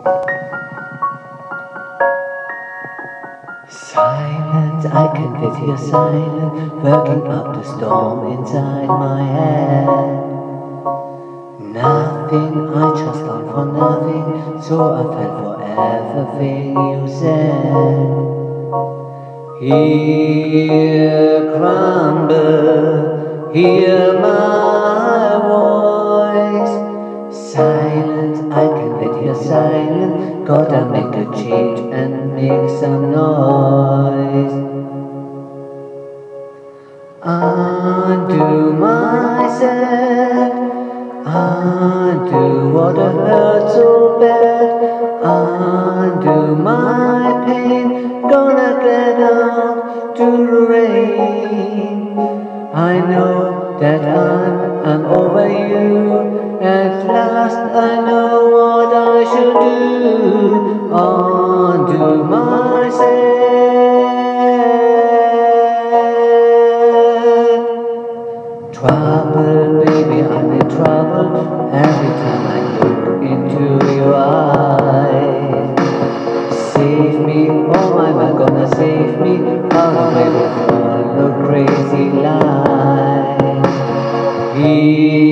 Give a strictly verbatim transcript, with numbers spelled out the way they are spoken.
Silence, I can fit your silence, working up the storm inside my head. Nothing, I just thought for nothing, so I fell for everything you said. Here crumble, hear my voice. Silence, I can fit your silence, gotta make a change and make some noise. Undo myself, undo what I hurt so bad, undo my pain, gonna get out to the rain. I know that I'm, I'm over you, at last I know what I should do, undo myself. Trouble, baby, I'm in trouble every time I look into your eyes. Save me, oh am I gonna save me out of my all the crazy lies. Here